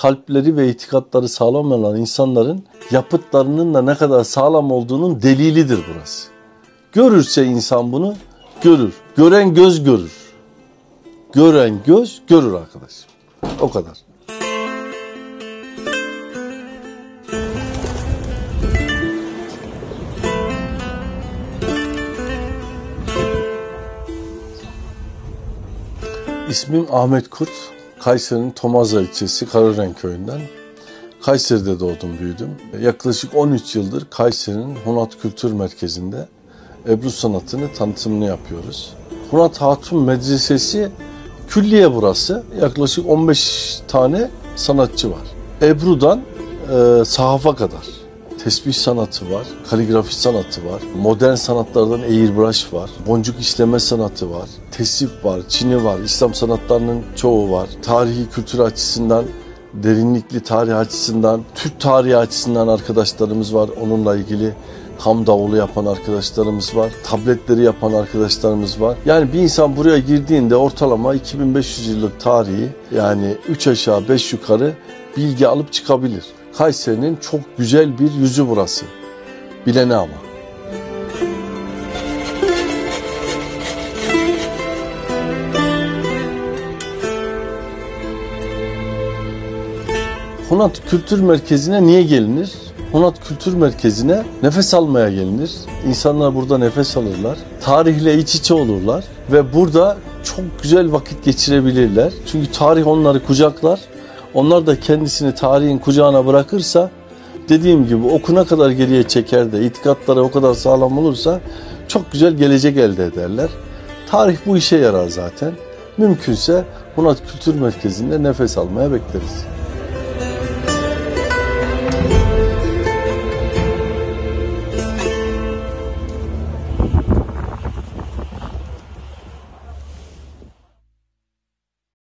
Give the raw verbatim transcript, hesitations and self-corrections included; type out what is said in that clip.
kalpleri ve itikatları sağlam olan insanların yapıtlarının da ne kadar sağlam olduğunun delilidir burası. Görürse insan bunu görür. Gören göz görür. Gören göz görür arkadaşım. O kadar. İsmim Ahmet Kurt. Kayseri'nin Tomazla ilçesi Karaören köyünden. Kayseri'de doğdum, büyüdüm. Yaklaşık on üç yıldır Kayseri'nin Hunat Kültür Merkezi'nde Ebru sanatını tanıtımını yapıyoruz. Hunat Hatun Medresesi külliye burası. Yaklaşık on beş tane sanatçı var. Ebru'dan e, sahafa kadar. Tesbih sanatı var, kaligrafi sanatı var, modern sanatlardan airbrush var, boncuk işleme sanatı var, tesip var, çini var, İslam sanatlarının çoğu var. Tarihi kültür açısından, derinlikli tarih açısından, Türk tarihi açısından arkadaşlarımız var. Onunla ilgili kam davulu yapan arkadaşlarımız var, tabletleri yapan arkadaşlarımız var. Yani bir insan buraya girdiğinde ortalama iki bin beş yüz yıllık tarihi, yani üç aşağı beş yukarı bilgi alıp çıkabilir. Kayseri'nin çok güzel bir yüzü burası. Bilene ama. Hunat Kültür Merkezi'ne niye gelinir? Hunat Kültür Merkezi'ne nefes almaya gelinir. İnsanlar burada nefes alırlar. Tarihle iç içe olurlar ve burada çok güzel vakit geçirebilirler. Çünkü tarih onları kucaklar. Onlar da kendisini tarihin kucağına bırakırsa, dediğim gibi okuna kadar geriye çeker de itikatları o kadar sağlam olursa çok güzel gelecek elde ederler. Tarih bu işe yarar zaten. Mümkünse Hunat Kültür Merkezi'nde nefes almaya bekleriz.